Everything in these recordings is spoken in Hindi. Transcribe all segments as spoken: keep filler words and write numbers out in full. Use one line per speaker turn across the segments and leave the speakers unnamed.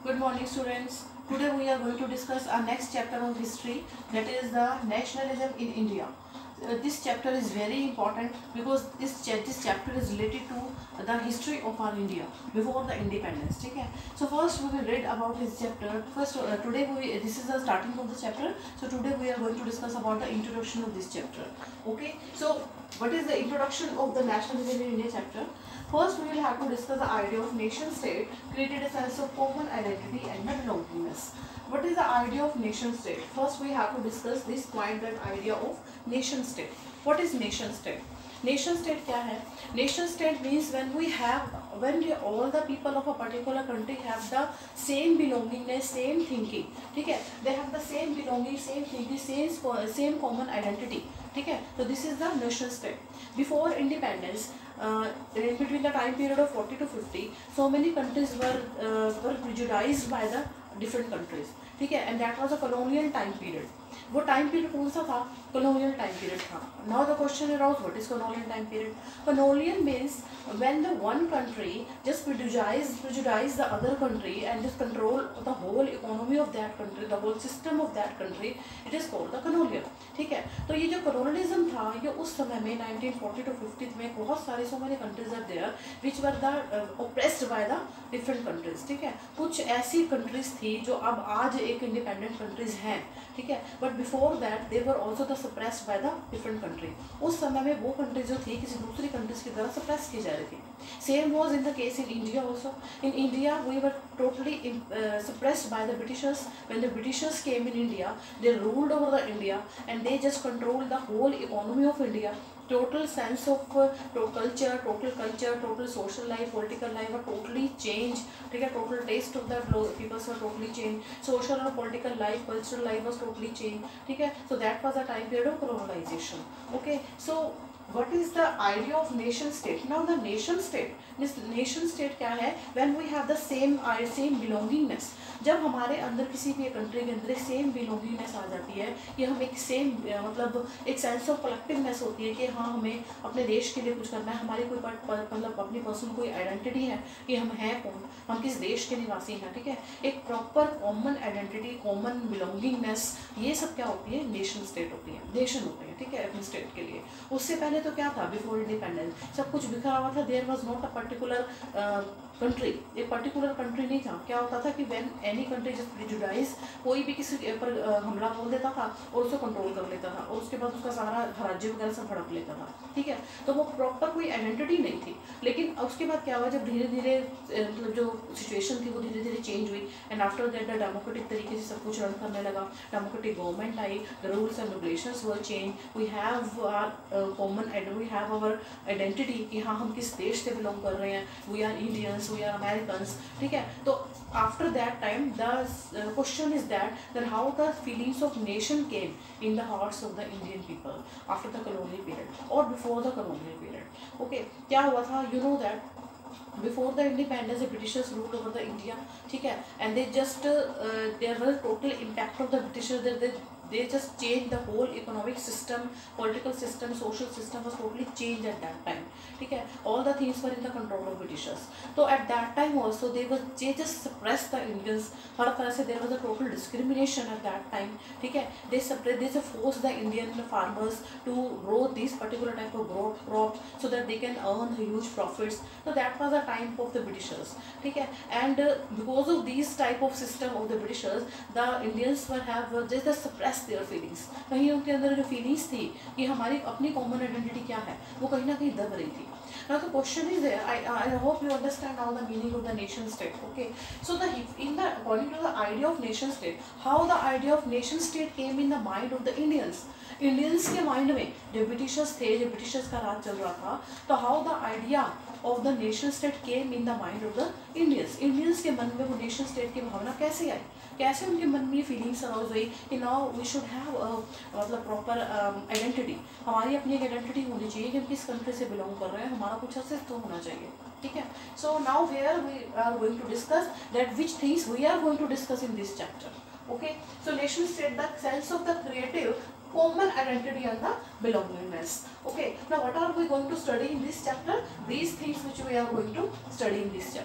Good morning, students. Today we are going to discuss our next chapter of history, that is the nationalism in India. Uh, this chapter is very important because this cha this chapter is related to the history of our India before the independence. Okay. So first we will read about this chapter. First uh, today we this is the starting of the chapter. So today we are going to discuss about the introduction of this chapter. Okay. So what is the introduction of the nationalism in India chapter? First, we will have to discuss the idea of nation-state, created a sense of common identity and belongingness. What is the idea of nation-state? First, we have to discuss this point, that idea of nation-state. What is nation-state? Nation-state क्या है? Nation-state means when we have, when we, all the people of a particular country have the same belongingness, same thinking. ठीक है? They have the same belonging, same thinking, same same common identity. ठीक है? So this is the nation-state. Before independence, uh, in between the time period of forty to fifty, so many countries were uh, were prejudiced by the different countries. ठीक है? And that was a colonial time period. वो टाइम पीरियड कौन सा था? colonial time period था. Now the question arises, what is colonial time period? Colonial means when the one country just prejudice prejudice the other country and just control the whole economy of that country, the whole system of that country. It is called the colonial. ठीक है? तो ये जो colonialism था, ये उस समय में nineteen forty to fifty में बहुत सारे so many countries are there which were the uh, oppressed by the different countries. ठीक है? कुछ ऐसी countries थी जो अब आज एक independent countries हैं. ठीक है? But before that they were also the suppressed by the different country. उस समय में वो country जो थी किसी दूसरी countries की तरह suppress की जा रही थी. Same was in the case in India also. In India we were totally uh, suppressed by the Britishers. When the Britishers came in India, they ruled over the India and they just controlled the whole economy of India. Total sense of uh, culture, total culture, total social life, political life were totally changed. ठीक है? Total taste of the people were totally changed. Social and political life, cultural life was totally changed. ठीक है? So that was the time period of colonization. Okay, so what is the idea of nation state? Now the nation state, this nation state क्या है? When we have the same same belongingness. जब हमारे अंदर किसी भी कंट्री के अंदर सेम बिलोंगिंगनेस आ जाती है, ये हम एक सेम मतलब एक सेंस ऑफ कलेक्टिवनेस होती है कि हाँ हमें अपने देश के लिए कुछ करना है, हमारी कोई मतलब अपनी पर्सनल कोई आइडेंटिटी है कि हम हैं कौन, हम किस देश के निवासी हैं. ठीक है? एक proper common identity, common belongingness, ये सब क्या होती है? नेशन स्टेट होती है, नेशन होते हैं. ठीक है? अपने स्टेट के लिए. उससे पहले तो क्या था? बिफोर इंडिपेंडेंस सब कुछ बिखरा हुआ था. There was not a particular country, एक पर्टिकुलर कंट्री नहीं था. क्या होता था कि when any country just prejudice, कोई भी किसी पर हमला बोल देता था और उसको कंट्रोल कर लेता था और उसके बाद उसका सारा राज्य वगैरह सब भड़क लेता था. ठीक है? तो वो प्रॉपर कोई आइडेंटिटी नहीं थी. लेकिन उसके बाद क्या हुआ, जब धीरे धीरे मतलब जो सिचुएशन थी वो धीरे धीरे चेंज हुई and after that the democratic तरीके से सब कुछ रन करने लगा. डेमोक्रेटिक गवर्नमेंट आई, the rules and regulations were change. We have our common we have our identity कि हाँ हम किस देश से बिलोंग कर रहे हैं. We are Indians, we are Americans. ठीक है? तो after that time the question is that that how the feelings of nation came in the hearts of the Indian people after the colonial period or before the colonial period. Okay, क्या हुआ था? You know that before the independence the Britishers ruled over the India. ठीक है? And they just uh, uh, there was total impact of the Britishers that they they just changed the whole economic system, political system, social system was totally changed at that time. ठीक है? All the things were in the control of Britishers. So at that time also they was they just suppressed the Indians. हर तरह से there was a total discrimination at that time. ठीक है? They suppressed, they just forced the Indian farmers to grow this particular type of crop so that they can earn huge profits. So that was the time of the Britishers. ठीक है? And uh, because of these type of system of the Britishers, the Indians were have uh, just suppressed their feelings. कहीं उनके अंदर जो feelings थी कि हमारी अपनी common identity क्या है, वो कहीं ना कहीं दब रही थी. Now the question is there. I I hope you understand now the meaning of the nation state. Okay. So the in the according to the idea of nation state, how the idea of nation state came in the mind of the Indians. Indians के mind में जो Britishers थे, जो Britishers का राज चल रहा था, तो how the idea of the nation state came in the mind of the Indians. Indians के मन में वो nation state की भावना कैसे आई? कैसे उनके मन में फीलिंग्स अराउज हुई कि नाउ वी शुड हैव मतलब प्रॉपर आइडेंटिटी, हमारी अपनी एक आइडेंटिटी होनी चाहिए कि हम किस कंट्री से बिलोंग कर रहे हैं, हमारा कुछ अस्तित्व होना चाहिए. ठीक है? So now here we are going to discuss that which things we are going to discuss in this chapter. Okay, so nation state, the sense of the creative common identity and the belongingness. Okay, now what are we going to study in this chapter? These things which we are going to study in this chapter.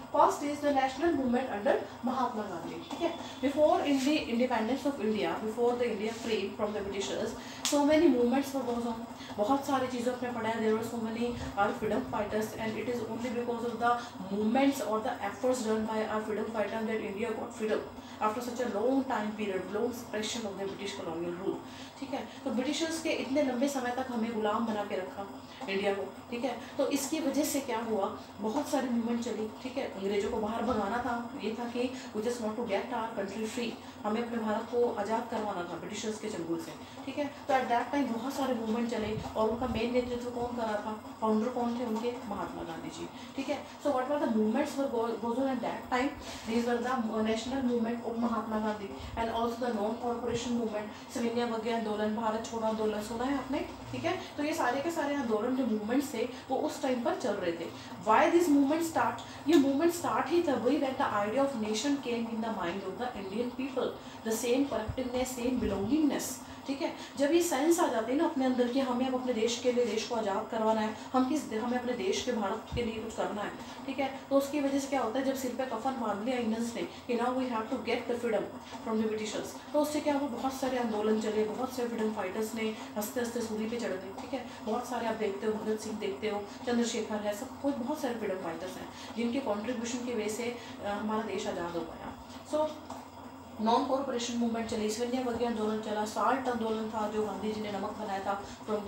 First is the national movement under Mahatma Gandhi, ठीक है। Before in the independence of India, before the India free from the Britishers, so many movements were goes on, बहुत सारी चीज़ों पे पढ़ा है, there were so many our freedom fighters and it is only because of the movements और the efforts done by our freedom fighter that India got freedom after such a long time period, long suppression of the British colonial rule, ठीक है। तो ब्रिटिशर्स के इतने लंबे समय तक हमें गुलाम बना के रखा इंडिया को, ठीक है। तो इसकी वजह से क्या हुआ, बहुत सारी मूवमेंट चली, ठीक है। अंग्रेजों को बाहर भगाना था, ये था कि we just want to get our country free, हमें अपने भारत को आज़ाद करवाना था ब्रिटिशर्स के चंगुल से, ठीक है। तो एट दैट टाइम बहुत सारे मूवमेंट चले और उनका मेन नेतृत्व कौन कर रहा था, फाउंडर कौन थे उनके, महात्मा गांधी जी, ठीक है। So what were the movements were goes on at that time, these were the national movement of Mahatma Gandhi and also the non corporation movement, सविनय अवज्ञा आंदोलन, भारत छोड़ो आंदोलन, सुना है आपने, ठीक है। तो ये सारे के सारे आंदोलन जो मूवमेंट्स थे वो उस टाइम पर चल रहे थे। वाई दिस मूवमेंट स्टार्ट, ये मूवमेंट स्टार्ट ही तभी when the idea of nation came in the mind of the Indian people, the same collectiveness, same belongingness, ठीक है। जब ये सेंस आ जाती है ना अपने अंदर कि हमें अब अपने देश के लिए देश को आज़ाद करवाना है, हम किस हमें अपने देश के भारत के लिए कुछ करना है, ठीक है। तो उसकी वजह से क्या होता है, जब सिर पे कफन बांध लिया इंडियंस ने कि now we have to get the freedom from the Britishers, तो उससे क्या हुआ, बहुत सारे आंदोलन चले, बहुत से फ्रीडम फाइटर्स ने हंसते हंसते सूली पे चढ़ गए, ठीक है। बहुत सारे आप देखते हो, भगत सिंह देखते हो, चंद्रशेखर है, सब कोई बहुत सारे फ्रीडम फाइटर्स हैं जिनके कॉन्ट्रीब्यूशन की वजह से हमारा देश आज़ाद हो पाया। सो नॉन कॉर्पोरेशन मूवमेंट चली, सविनय अवज्ञा आंदोलन चला, साल्ट आंदोलन था जो गांधी जी ने नमक बनाया था फ्रॉम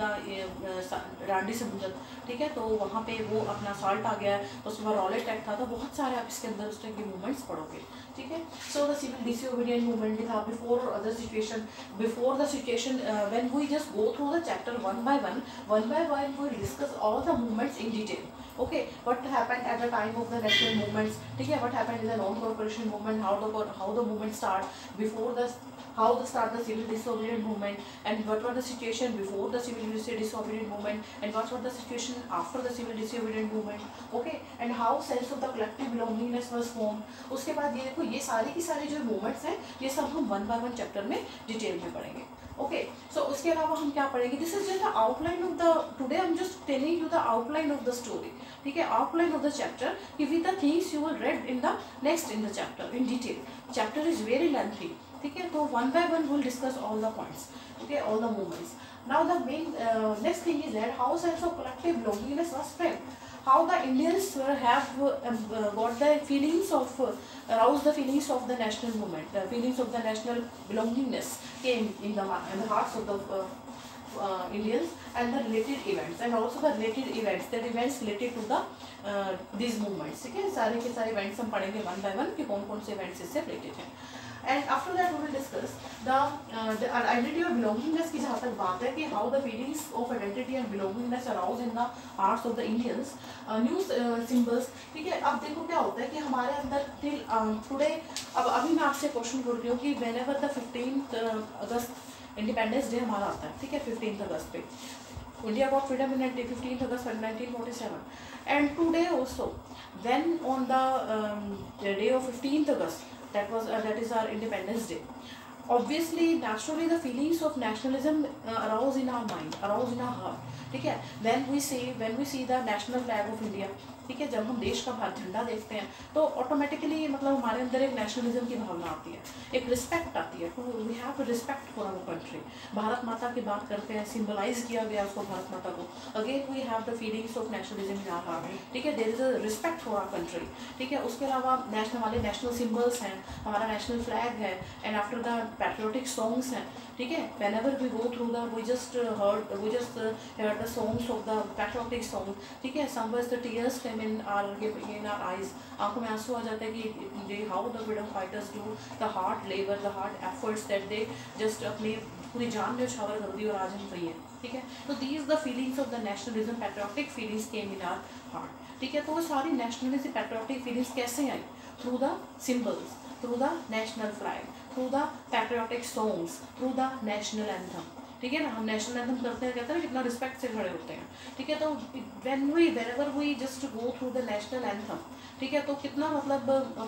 द डांडी समुद्र, ठीक है। तो वहाँ पे वो अपना साल्ट आ गया, उसके बाद रॉलेट एक्ट था, तो बहुत सारे आप इसके अंदर उस टाइप के मूवमेंट्स पढ़ोगे, ठीक है। So the civil disobedient movement भी था before other situation, before the situation when we just go through the chapter one by one, one by one we discuss all the movements in detail, okay, what happened at the time of the national movements, ठीक है, what happened in the non corporation movement, how the how the movement start before the how the start the civil disobedient movement, and what was the situation before the civil disobedient movement, and what was the situation after the civil disobedient movement, okay, and how sense of the collective belongingness was formed। उसके बाद ये देखो, ये सारी की सारी जो मूवमेंट्स हैं ये सब हम वन बाय वन चैप्टर में डिटेल में पढ़ेंगे, ओके। सो उसके अलावा हम क्या पढ़ेंगे, this is just the outline of the today, I am just telling you the outline of the story, ठीक है, आउटलाइन ऑफ द चैप्टर कि with the things you will read in the next in the chapter in detail. Chapter is very lengthy, ठीक है। तो one by one will discuss all the points, okay, all the movements. Now the main next thing is that how sense of collective belongingness was framed, how the Indians uh, have uh, uh, got the feelings of uh, aroused the feelings of the national movement, the feelings of the national belongingness came in the in the hearts of the uh, uh, Indians, and the related events and also the related events, the events related to the uh, these movements, ठीक है। सारे के सारे events हम पढ़ेंगे one by one कि कौन कौन से events इससे related हैं। And after that we will discuss the uh, the identity of belongingness की जहाँ तक बात है कि how the feelings of identity and belongingness arouse in the hearts of the Indians, uh, new uh, symbols, ठीक है। अब देखो क्या होता है कि हमारे अंदर till टुडे, अब अभी मैं आपसे क्वेश्चन कर रही हूँ कि whenever the fifteenth August independence day हमारा आता है, ठीक है, फिफ्टीन अगस्त पे India got freedom in fifteenth August nineteen forty-seven, and today also when on the, um, the day of fifteenth August, that was uh, that is our Independence Day, obviously naturally the feelings of nationalism uh, arouse in our mind, arouse in our heart, ठीक है। when we see when we see the national flag of India, ठीक है, जब हम देश का भारत झंडा देखते हैं तो ऑटोमेटिकली मतलब हमारे अंदर एक नेशनलिज्म की भावना आती है, एक रिस्पेक्ट आती है, to we have respect for our country. Bharat Mata की बात करते हैं, सिंबलाइज किया गया उसको भारत माता को, again we have the feelings of nationalism in our heart, ठीक है, there is a respect for our country, ठीक है। उसके अलावा नेशनल हमारे नेशनल सिम्बल्स हैं, हमारा नेशनल फ्लैग है, and after the patriotic songs हैं, ठीक है। whenever we go through the we just uh, heard we just uh, heard the songs of the patriotic song, ठीक है, somewhere the tears came in our in our eyes, आंखों में आंसू आ जाते हैं कि how the freedom fighters do the hard labor, the hard efforts that they just अपनी पूरी जान न्यौछावर कर दी और आज हम फ्री हैं, ठीक है। तो these the feelings of the nationalism, patriotic feelings came in our heart, ठीक है। तो वो सारी nationalism, patriotic feelings कैसे आई, through the symbols, through the national flag, through the patriotic songs, through the national anthem, ठीक है ना। हम नेशनल एंथम करते हैं, कहते हैं कितना रिस्पेक्ट से खड़े होते हैं, ठीक है। तो when we whenever we just go through the national anthem, ठीक है, तो कितना मतलब मतलब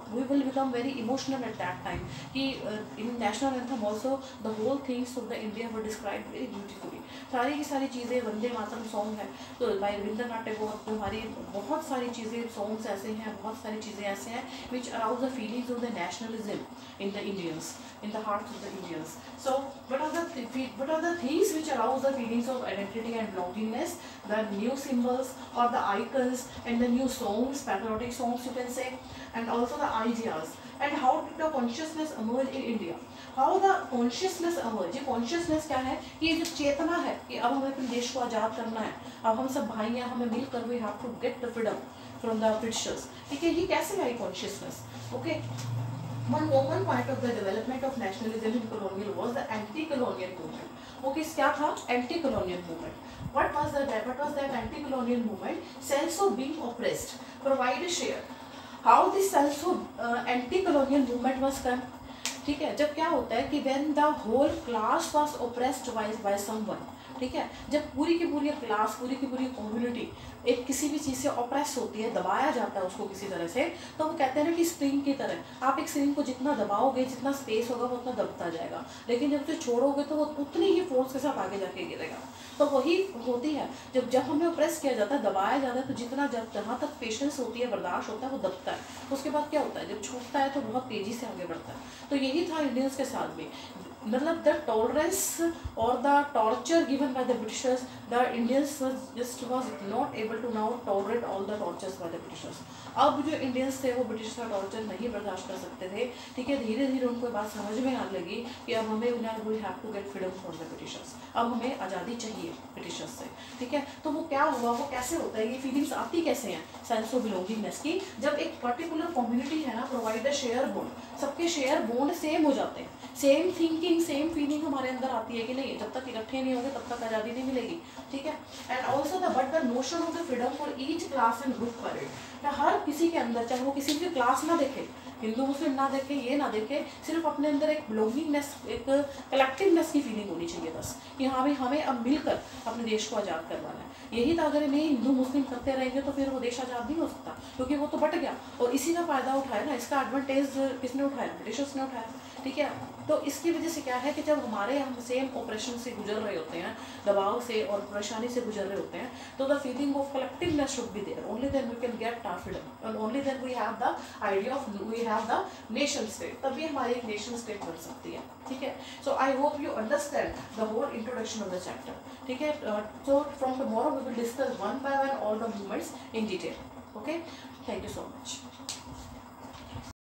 we will become very emotional at that time कि uh, in national anthem also the whole things of the India were described very beautifully. सारी की सारी चीज़ें, वंदे मातरम सॉन्ग है तो भाई रविंद्रनाथ टैगोर, हमारी बहुत सारी चीज़ें सॉन्ग्स ऐसे हैं, बहुत सारी चीज़ें ऐसे हैं which arouse the feelings of the nationalism in the Indians, in the hearts of the Indians. So what are the th what are the things which arouse the feelings of identity and belongingness? The new symbols or the icons and the new songs, patriotic songs you can say, and also the ideas. And how did the consciousness emerge in India? How the consciousness emerge? ये consciousness क्या है? ये जो चेतना है कि अब हमें अपने देश को आज़ाद करना है, अब हम सब भाई हैं, हमें मिलकर we have to get the freedom from the Britishers. ठीक है, ये कैसे आई consciousness? Okay. One common part of the development of nationalism in colonial was the anti-colonial movement. Okay, क्या था? Anti-colonial movement. What was that? What was that anti-colonial movement? Sense of being oppressed. Provide a share. How this sense of uh, anti-colonial movement was come? ठीक है, जब क्या होता है कि when the whole class was oppressed by by someone, ठीक है, जब पूरी की पूरी क्लास, पूरी की पूरी कम्युनिटी एक किसी भी चीज़ से ऑप्रेस होती है, दबाया जाता है उसको किसी तरह से, तो वो कहते हैं ना कि स्प्रिंग की तरह आप एक स्प्रिंग को जितना दबाओगे, जितना स्पेस होगा वो उतना दबता जाएगा, लेकिन जब उसे छोड़ोगे तो वो उतनी ही फोर्स के साथ आगे जाके गिरेगा। तो वही होती है, जब जब हमें ऑप्रेस किया जाता है, दबाया जाता है, तो जितना जब जहाँ तक पेशेंस होती है, बर्दाश्त होता है, वो दबता है। उसके बाद क्या होता है, जब छूटता है तो बहुत तेज़ी से आगे बढ़ता है। तो यही था इंडियंस के साथ भी, मतलब द टॉलरेंस और the torture given by the Britishers, the Indians just was not able to now tolerate all the tortures by the Britishers. अब जो इंडियंस थे वो ब्रिटिश का टॉर्चर नहीं बर्दाश्त कर सकते थे, ठीक है। धीरे धीरे उनको बात समझ में आने लगी कि अब हमें we have to get freedom from the Britishers, अब हमें आज़ादी चाहिए ब्रिटिशर्स से, ठीक है। तो वो क्या हुआ, वो कैसे होता है, ये फीलिंग्स आती कैसे हैं सेंस ऑफ बिलोंगिंगनेस की, जब एक पर्टिकुलर कम्युनिटी है ना, प्रोवाइड अ शेयर बॉन्ड, सबके शेयर बॉन्ड सेम हो जाते हैं, सेम थिंकिंग सेम फीलिंग हमारे अंदर आती है कि नहीं, जब तक इकट्ठे नहीं होंगे तब तक आज़ादी नहीं मिलेगी, ठीक है। And also the but the notion of the freedom for each class and group parade, हर किसी के अंदर, चाहे वो किसी भी क्लास ना देखे, हिंदू मुस्लिम ना देखे, ये ना देखे, सिर्फ अपने अंदर एक बिलोंगिंगनेस, एक कलेक्टिवनेस की फीलिंग होनी चाहिए बस, कि हाँ भाई हमें अब मिलकर अपने देश को आज़ाद करवाना है। यही था, अगर नहीं हिंदू मुस्लिम करते रहेंगे तो फिर वो देश आज़ाद नहीं हो सकता, क्योंकि वो तो बट गया। और इसी का फ़ायदा उठाया ना, इसका एडवांटेज किसने उठाया, ब्रिटिशर्स ने उठाया, ठीक है। तो इसकी वजह से क्या है कि जब हमारे हम सेम ऑपरेशन से गुजर रहे होते हैं, दबाव से और परेशानी से गुजर रहे होते हैं, तो the feeling of collectiveness should be there, only then we can get our freedom and only then we have the idea of we have the nation state, तभी हमारी एक नेशन स्टेट बन सकती है, ठीक है। So I hope you understand the whole introduction of the chapter, ठीक है। So from tomorrow we will discuss one by one all the movements in detail, okay. Thank you so much.